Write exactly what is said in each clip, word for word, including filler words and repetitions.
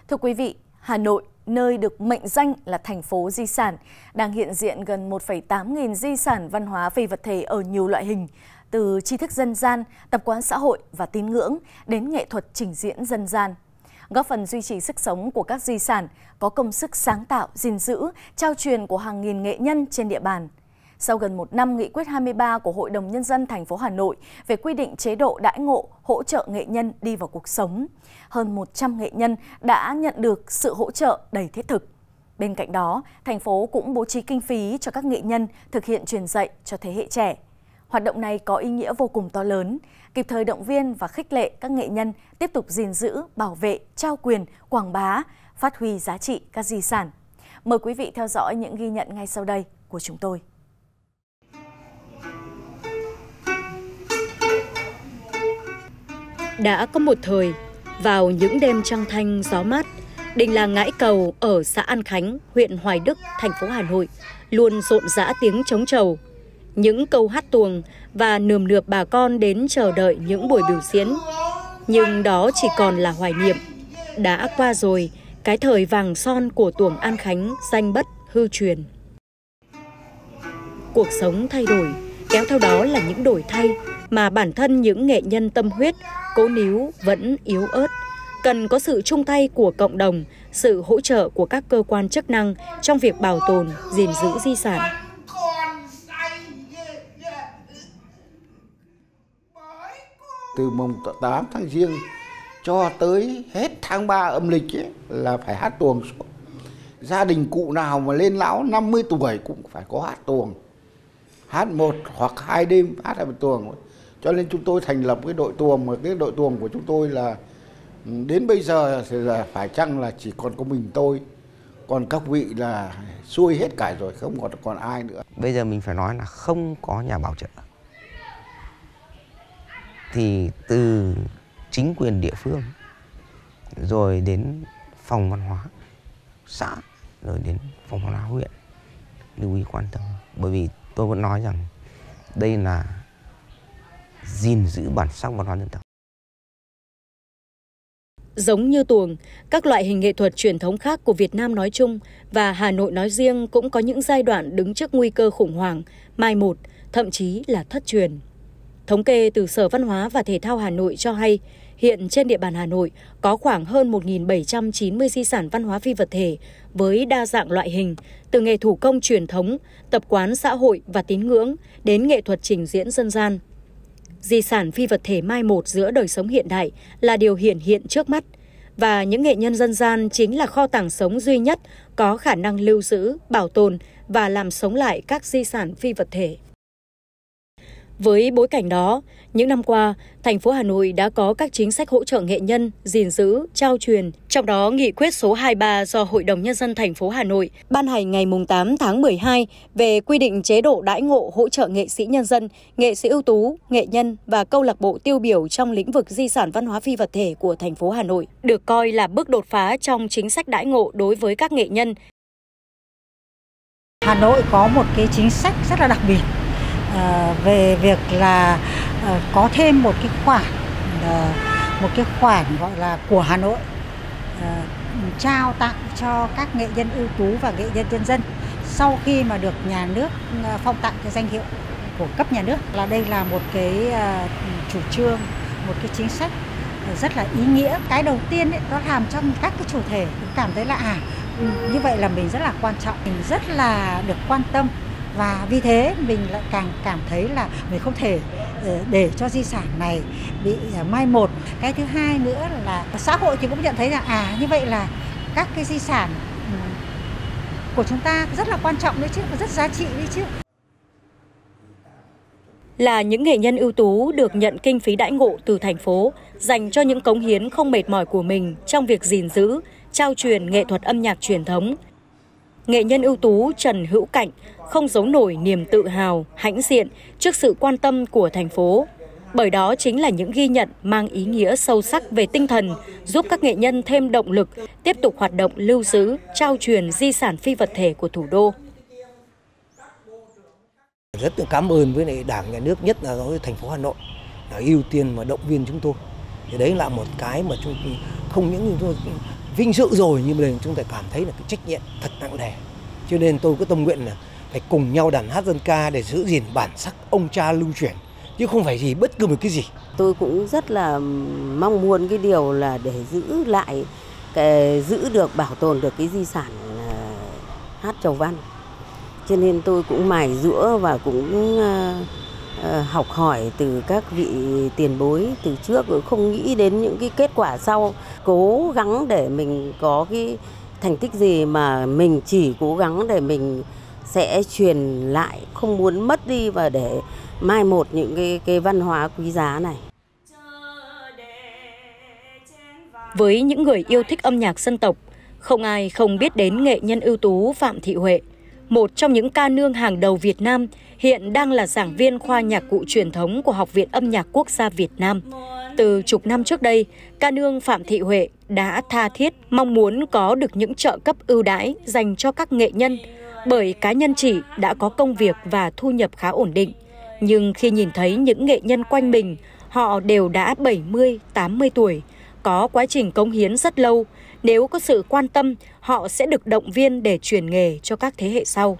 Thưa quý vị, Hà Nội, nơi được mệnh danh là thành phố di sản, đang hiện diện gần một phẩy tám nghìn di sản văn hóa phi vật thể ở nhiều loại hình, từ tri thức dân gian, tập quán xã hội và tín ngưỡng đến nghệ thuật trình diễn dân gian. Góp phần duy trì sức sống của các di sản, có công sức sáng tạo, gìn giữ, trao truyền của hàng nghìn nghệ nhân trên địa bàn. Sau gần một năm nghị quyết hai mươi ba của Hội đồng Nhân dân thành phố Hà Nội về quy định chế độ đãi ngộ, hỗ trợ nghệ nhân đi vào cuộc sống, hơn một trăm nghệ nhân đã nhận được sự hỗ trợ đầy thiết thực. Bên cạnh đó, thành phố cũng bố trí kinh phí cho các nghệ nhân thực hiện truyền dạy cho thế hệ trẻ. Hoạt động này có ý nghĩa vô cùng to lớn, kịp thời động viên và khích lệ các nghệ nhân tiếp tục gìn giữ, bảo vệ, trao quyền, quảng bá, phát huy giá trị các di sản. Mời quý vị theo dõi những ghi nhận ngay sau đây của chúng tôi. Đã có một thời, vào những đêm trăng thanh gió mát, đình làng Ngãi Cầu ở xã An Khánh, huyện Hoài Đức, thành phố Hà Nội luôn rộn rã tiếng trống trầu, những câu hát tuồng và nườm nượp bà con đến chờ đợi những buổi biểu diễn. Nhưng đó chỉ còn là hoài niệm. Đã qua rồi, cái thời vàng son của tuồng An Khánh danh bất hư truyền. Cuộc sống thay đổi, kéo theo đó là những đổi thay mà bản thân những nghệ nhân tâm huyết, cố níu vẫn yếu ớt. Cần có sự chung tay của cộng đồng, sự hỗ trợ của các cơ quan chức năng trong việc bảo tồn, gìn giữ di sản. Từ mùng tám tháng Giêng cho tới hết tháng ba âm lịch ấy, là phải hát tuồng. Gia đình cụ nào mà lên lão năm mươi tuổi cũng phải có hát tuồng. Hát một hoặc hai đêm hát hai tuồng. Cho nên chúng tôi thành lập cái đội tuồng, mà cái đội tuồng của chúng tôi là đến bây giờ thì là phải chăng là chỉ còn có mình tôi, còn các vị là xuôi hết cả rồi, không còn còn ai nữa. Bây giờ mình phải nói là không có nhà bảo trợ, thì từ chính quyền địa phương rồi đến phòng văn hóa xã rồi đến phòng văn hóa huyện lưu ý quan tâm, bởi vì tôi vẫn nói rằng đây là gìn giữ bản sắc văn hóa dân tộc. Giống như tuồng, các loại hình nghệ thuật truyền thống khác của Việt Nam nói chung và Hà Nội nói riêng cũng có những giai đoạn đứng trước nguy cơ khủng hoảng, mai một, thậm chí là thất truyền. Thống kê từ Sở Văn hóa và Thể thao Hà Nội cho hay, hiện trên địa bàn Hà Nội có khoảng hơn một nghìn bảy trăm chín mươi di sản văn hóa phi vật thể với đa dạng loại hình, từ nghề thủ công truyền thống, tập quán xã hội và tín ngưỡng đến nghệ thuật trình diễn dân gian. Di sản phi vật thể mai một giữa đời sống hiện đại là điều hiển hiện trước mắt, và những nghệ nhân dân gian chính là kho tàng sống duy nhất có khả năng lưu giữ, bảo tồn và làm sống lại các di sản phi vật thể. Với bối cảnh đó, những năm qua, thành phố Hà Nội đã có các chính sách hỗ trợ nghệ nhân, gìn giữ, trao truyền. Trong đó, nghị quyết số hai mươi ba do Hội đồng Nhân dân thành phố Hà Nội ban hành ngày tám tháng mười hai về quy định chế độ đãi ngộ hỗ trợ nghệ sĩ nhân dân, nghệ sĩ ưu tú, nghệ nhân và câu lạc bộ tiêu biểu trong lĩnh vực di sản văn hóa phi vật thể của thành phố Hà Nội, được coi là bước đột phá trong chính sách đãi ngộ đối với các nghệ nhân. Hà Nội có một cái chính sách rất là đặc biệt về việc là có thêm một cái khoản một cái khoản gọi là của Hà Nội trao tặng cho các nghệ nhân ưu tú và nghệ nhân nhân dân sau khi mà được nhà nước phong tặng cái danh hiệu của cấp nhà nước. Là đây là một cái chủ trương, một cái chính sách rất là ý nghĩa. Cái đầu tiên ấy, nó làm cho các cái chủ thể cảm thấy là à như vậy là mình rất là quan trọng, mình rất là được quan tâm. Và vì thế mình lại càng cảm thấy là mình không thể để cho di sản này bị mai một. Cái thứ hai nữa là xã hội thì cũng nhận thấy là à như vậy là các cái di sản của chúng ta rất là quan trọng đấy chứ, rất giá trị đấy chứ. Là những nghệ nhân ưu tú được nhận kinh phí đãi ngộ từ thành phố dành cho những cống hiến không mệt mỏi của mình trong việc gìn giữ, trao truyền nghệ thuật âm nhạc truyền thống. Nghệ nhân ưu tú Trần Hữu Cảnh không giấu nổi niềm tự hào, hãnh diện trước sự quan tâm của thành phố. Bởi đó chính là những ghi nhận mang ý nghĩa sâu sắc về tinh thần, giúp các nghệ nhân thêm động lực, tiếp tục hoạt động lưu giữ, trao truyền di sản phi vật thể của thủ đô. Rất là cảm ơn với Đảng, Nhà nước, nhất là với thành phố Hà Nội là ưu tiên và động viên chúng tôi. Thì đấy là một cái mà chúng không những chúng tôi vinh dự rồi, nhưng mà chúng ta cảm thấy là cái trách nhiệm thật nặng nề. Cho nên tôi có tâm nguyện là phải cùng nhau đàn hát dân ca để giữ gìn bản sắc ông cha lưu truyền, chứ không phải gì bất cứ một cái gì. Tôi cũng rất là mong muốn cái điều là để giữ lại, cái, giữ được, bảo tồn được cái di sản uh, hát chầu văn. Cho nên tôi cũng mài giũa và cũng uh, uh, học hỏi từ các vị tiền bối từ trước, rồi không nghĩ đến những cái kết quả sau. Cố gắng để mình có cái thành tích gì mà mình chỉ cố gắng để mình sẽ truyền lại, không muốn mất đi và để mai một những cái, cái văn hóa quý giá này. Với những người yêu thích âm nhạc dân tộc, không ai không biết đến nghệ nhân ưu tú Phạm Thị Huệ, một trong những ca nương hàng đầu Việt Nam, hiện đang là giảng viên khoa nhạc cụ truyền thống của Học viện Âm nhạc Quốc gia Việt Nam. Từ chục năm trước đây, ca nương Phạm Thị Huệ đã tha thiết mong muốn có được những trợ cấp ưu đãi dành cho các nghệ nhân, bởi cá nhân chị đã có công việc và thu nhập khá ổn định. Nhưng khi nhìn thấy những nghệ nhân quanh mình, họ đều đã bảy mươi, tám mươi tuổi, có quá trình cống hiến rất lâu. Nếu có sự quan tâm, họ sẽ được động viên để truyền nghề cho các thế hệ sau.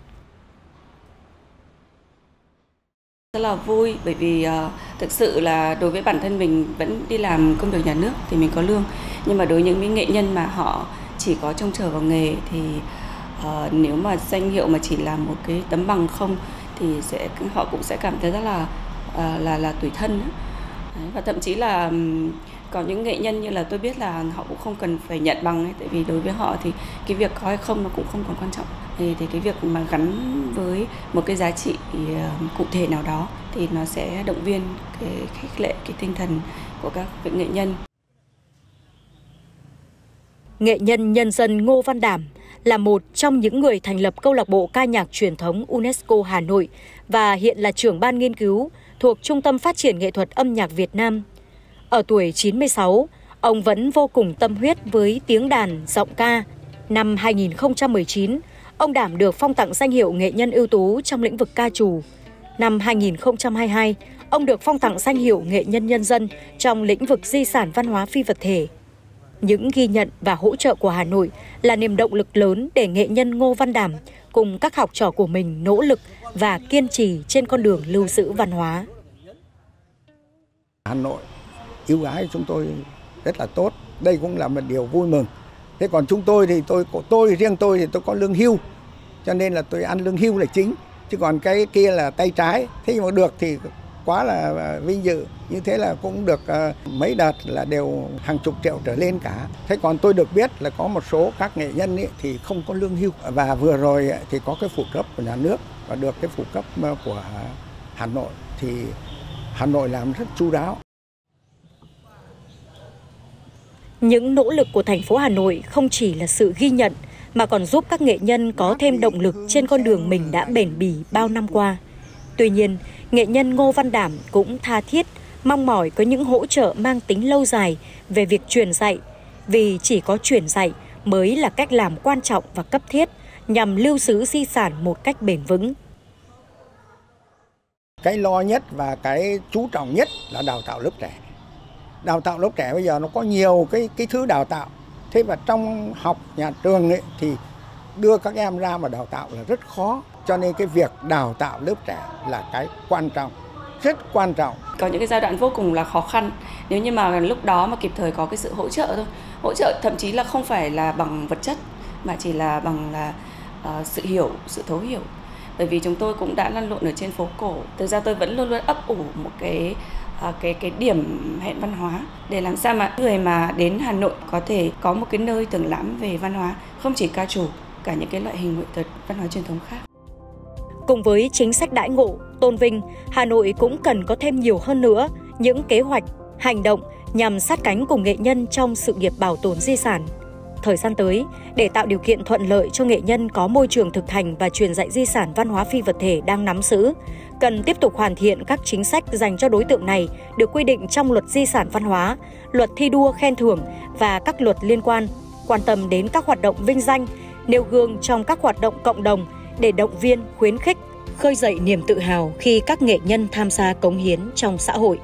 Rất là vui, bởi vì uh, thực sự là đối với bản thân mình vẫn đi làm công việc nhà nước thì mình có lương. Nhưng mà đối với những nghệ nhân mà họ chỉ có trông chờ vào nghề thì uh, nếu mà danh hiệu mà chỉ là một cái tấm bằng không thì sẽ họ cũng sẽ cảm thấy rất là uh, là là tủi thân. Đấy, và thậm chí là um, có những nghệ nhân như là tôi biết là họ cũng không cần phải nhận bằng ấy, tại vì đối với họ thì cái việc có hay không nó cũng không còn quan trọng. Thì, thì cái việc mà gắn với một cái giá trị uh, cụ thể nào đó thì nó sẽ động viên cái khích lệ cái tinh thần của các vị nghệ nhân. Nghệ nhân nhân dân Ngô Văn Đảm là một trong những người thành lập câu lạc bộ ca nhạc truyền thống UNESCO Hà Nội và hiện là trưởng ban nghiên cứu thuộc Trung tâm Phát triển Nghệ thuật Âm nhạc Việt Nam. Ở tuổi chín mươi sáu, ông vẫn vô cùng tâm huyết với tiếng đàn, giọng ca. Năm hai nghìn không trăm mười chín, ông Đảm được phong tặng danh hiệu nghệ nhân ưu tú trong lĩnh vực ca trù. Năm hai nghìn không trăm hai mươi hai, ông được phong tặng danh hiệu nghệ nhân nhân dân trong lĩnh vực di sản văn hóa phi vật thể. Những ghi nhận và hỗ trợ của Hà Nội là niềm động lực lớn để nghệ nhân Ngô Văn Đảm cùng các học trò của mình nỗ lực và kiên trì trên con đường lưu giữ văn hóa. Hà Nội ưu ái chúng tôi rất là tốt, đây cũng là một điều vui mừng. Thế còn chúng tôi thì tôi tôi riêng tôi thì tôi có lương hưu, cho nên là tôi ăn lương hưu là chính, chứ còn cái kia là tay trái. Thế nhưng mà được thì quá là vinh dự, như thế là cũng được uh, mấy đợt là đều hàng chục triệu trở lên cả. Thế còn tôi được biết là có một số các nghệ nhân ấy thì không có lương hưu, và vừa rồi thì có cái phụ cấp của nhà nước và được cái phụ cấp của Hà Nội, thì Hà Nội làm rất chu đáo. Những nỗ lực của thành phố Hà Nội không chỉ là sự ghi nhận mà còn giúp các nghệ nhân có thêm động lực trên con đường mình đã bền bỉ bao năm qua. Tuy nhiên, nghệ nhân Ngô Văn Đảm cũng tha thiết mong mỏi có những hỗ trợ mang tính lâu dài về việc truyền dạy, vì chỉ có truyền dạy mới là cách làm quan trọng và cấp thiết nhằm lưu giữ di sản một cách bền vững. Cái lo nhất và cái chú trọng nhất là đào tạo lớp trẻ. Đào tạo lớp trẻ bây giờ nó có nhiều cái cái thứ đào tạo. Thế và trong học nhà trường ấy, thì đưa các em ra mà đào tạo là rất khó. Cho nên cái việc đào tạo lớp trẻ là cái quan trọng, rất quan trọng. Có những cái giai đoạn vô cùng là khó khăn, nếu như mà lúc đó mà kịp thời có cái sự hỗ trợ thôi. Hỗ trợ thậm chí là không phải là bằng vật chất, mà chỉ là bằng là uh, sự hiểu, sự thấu hiểu. Bởi vì chúng tôi cũng đã lăn lộn ở trên phố cổ. Thực ra tôi vẫn luôn luôn ấp ủ một cái uh, cái cái điểm hẹn văn hóa để làm sao mà người mà đến Hà Nội có thể có một cái nơi tưởng lắm về văn hóa, không chỉ ca trù, cả những cái loại hình nghệ thuật văn hóa truyền thống khác. Cùng với chính sách đãi ngộ, tôn vinh, Hà Nội cũng cần có thêm nhiều hơn nữa những kế hoạch, hành động nhằm sát cánh cùng nghệ nhân trong sự nghiệp bảo tồn di sản. Thời gian tới, để tạo điều kiện thuận lợi cho nghệ nhân có môi trường thực hành và truyền dạy di sản văn hóa phi vật thể đang nắm giữ, cần tiếp tục hoàn thiện các chính sách dành cho đối tượng này được quy định trong Luật Di sản Văn hóa, Luật Thi đua khen thưởng và các luật liên quan, quan tâm đến các hoạt động vinh danh, nêu gương trong các hoạt động cộng đồng để động viên, khuyến khích, khơi dậy niềm tự hào khi các nghệ nhân tham gia cống hiến trong xã hội.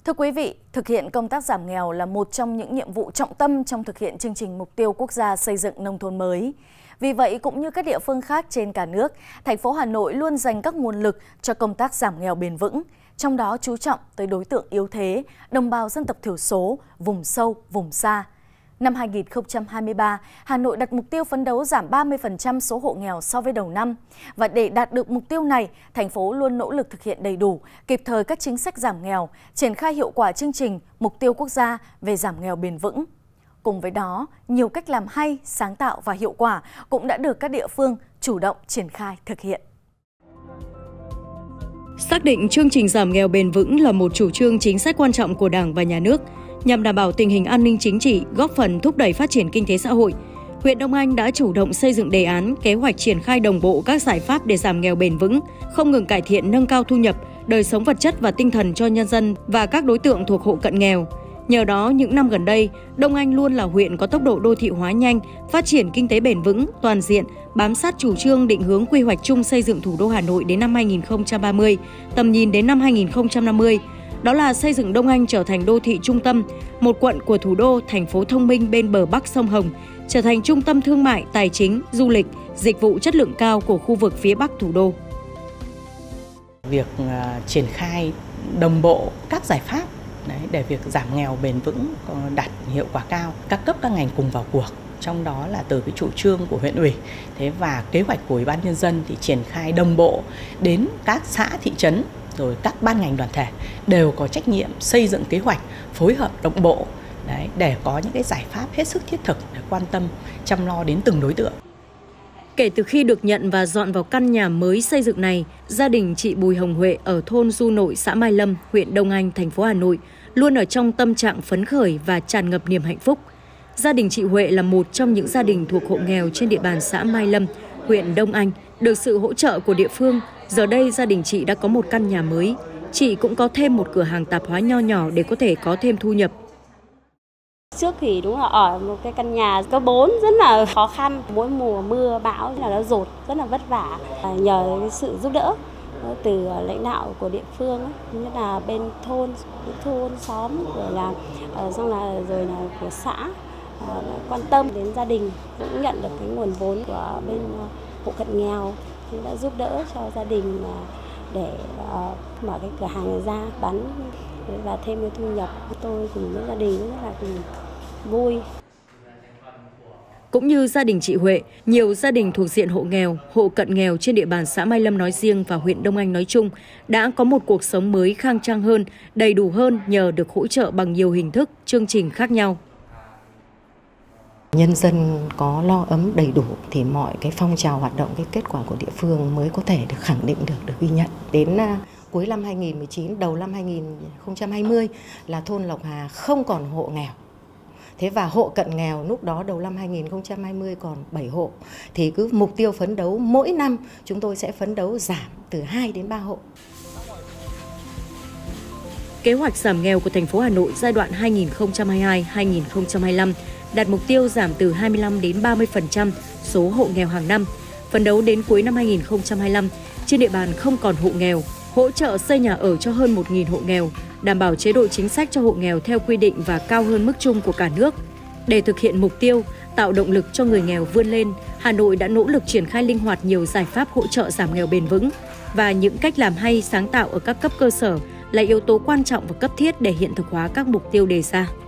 Thưa quý vị, thực hiện công tác giảm nghèo là một trong những nhiệm vụ trọng tâm trong thực hiện chương trình mục tiêu quốc gia xây dựng nông thôn mới. Vì vậy, cũng như các địa phương khác trên cả nước, thành phố Hà Nội luôn dành các nguồn lực cho công tác giảm nghèo bền vững, trong đó chú trọng tới đối tượng yếu thế, đồng bào dân tộc thiểu số, vùng sâu, vùng xa. Năm hai nghìn không trăm hai mươi ba, Hà Nội đặt mục tiêu phấn đấu giảm ba mươi phần trăm số hộ nghèo so với đầu năm. Và để đạt được mục tiêu này, thành phố luôn nỗ lực thực hiện đầy đủ, kịp thời các chính sách giảm nghèo, triển khai hiệu quả chương trình Mục tiêu Quốc gia về giảm nghèo bền vững. Cùng với đó, nhiều cách làm hay, sáng tạo và hiệu quả cũng đã được các địa phương chủ động triển khai thực hiện. Xác định chương trình giảm nghèo bền vững là một chủ trương chính sách quan trọng của Đảng và Nhà nước, nhằm đảm bảo tình hình an ninh chính trị, góp phần thúc đẩy phát triển kinh tế xã hội, huyện Đông Anh đã chủ động xây dựng đề án, kế hoạch triển khai đồng bộ các giải pháp để giảm nghèo bền vững, không ngừng cải thiện nâng cao thu nhập, đời sống vật chất và tinh thần cho nhân dân và các đối tượng thuộc hộ cận nghèo. Nhờ đó, những năm gần đây, Đông Anh luôn là huyện có tốc độ đô thị hóa nhanh, phát triển kinh tế bền vững, toàn diện, bám sát chủ trương định hướng quy hoạch chung xây dựng thủ đô Hà Nội đến năm hai nghìn không trăm ba mươi, tầm nhìn đến năm hai nghìn không trăm năm mươi. Đó là xây dựng Đông Anh trở thành đô thị trung tâm, một quận của thủ đô, thành phố thông minh bên bờ Bắc sông Hồng, trở thành trung tâm thương mại, tài chính, du lịch, dịch vụ chất lượng cao của khu vực phía Bắc thủ đô. Việc uh, triển khai đồng bộ các giải pháp đấy, để việc giảm nghèo bền vững đạt hiệu quả cao, các cấp các ngành cùng vào cuộc. Trong đó là từ cái chủ trương của huyện ủy, thế và kế hoạch của Ủy ban Nhân dân thì triển khai đồng bộ đến các xã thị trấn, rồi các ban ngành đoàn thể đều có trách nhiệm xây dựng kế hoạch, phối hợp đồng bộ đấy, để có những cái giải pháp hết sức thiết thực để quan tâm, chăm lo đến từng đối tượng. Kể từ khi được nhận và dọn vào căn nhà mới xây dựng này, gia đình chị Bùi Hồng Huệ ở thôn Du Nội, xã Mai Lâm, huyện Đông Anh, thành phố Hà Nội luôn ở trong tâm trạng phấn khởi và tràn ngập niềm hạnh phúc. Gia đình chị Huệ là một trong những gia đình thuộc hộ nghèo trên địa bàn xã Mai Lâm, huyện Đông Anh. Được sự hỗ trợ của địa phương, giờ đây gia đình chị đã có một căn nhà mới. Chị cũng có thêm một cửa hàng tạp hóa nho nhỏ để có thể có thêm thu nhập. Trước thì đúng là ở một cái căn nhà cấp bốn rất là khó khăn, mỗi mùa mưa bão là nó dột rất là vất vả. Nhờ sự giúp đỡ từ lãnh đạo của địa phương, như là bên thôn, thôn xóm, rồi là xong là rồi là của xã quan tâm đến gia đình, cũng nhận được cái nguồn vốn của bên hộ cận nghèo thì đã giúp đỡ cho gia đình để mở cái cửa hàng này ra bán và thêm cái thu nhập. Tôi cùng với gia đình rất là vui. Cũng như gia đình chị Huệ, nhiều gia đình thuộc diện hộ nghèo, hộ cận nghèo trên địa bàn xã Mai Lâm nói riêng và huyện Đông Anh nói chung đã có một cuộc sống mới khang trang hơn, đầy đủ hơn nhờ được hỗ trợ bằng nhiều hình thức, chương trình khác nhau. Nhân dân có lo ấm đầy đủ thì mọi cái phong trào hoạt động, cái kết quả của địa phương mới có thể được khẳng định được, được ghi nhận. Đến uh, cuối năm hai nghìn không trăm mười chín, đầu năm hai nghìn không trăm hai mươi là thôn Lộc Hà không còn hộ nghèo. Thế và hộ cận nghèo lúc đó đầu năm hai nghìn không trăm hai mươi còn bảy hộ. Thì cứ mục tiêu phấn đấu mỗi năm chúng tôi sẽ phấn đấu giảm từ hai đến ba hộ. Kế hoạch giảm nghèo của thành phố Hà Nội giai đoạn hai nghìn không trăm hai mươi hai đến hai nghìn không trăm hai mươi lăm đặt mục tiêu giảm từ hai mươi lăm đến ba mươi phần trăm số hộ nghèo hàng năm. Phấn đấu đến cuối năm hai nghìn không trăm hai mươi lăm, trên địa bàn không còn hộ nghèo, hỗ trợ xây nhà ở cho hơn một nghìn hộ nghèo, đảm bảo chế độ chính sách cho hộ nghèo theo quy định và cao hơn mức chung của cả nước. Để thực hiện mục tiêu, tạo động lực cho người nghèo vươn lên, Hà Nội đã nỗ lực triển khai linh hoạt nhiều giải pháp hỗ trợ giảm nghèo bền vững và những cách làm hay, sáng tạo ở các cấp cơ sở là yếu tố quan trọng và cấp thiết để hiện thực hóa các mục tiêu đề ra.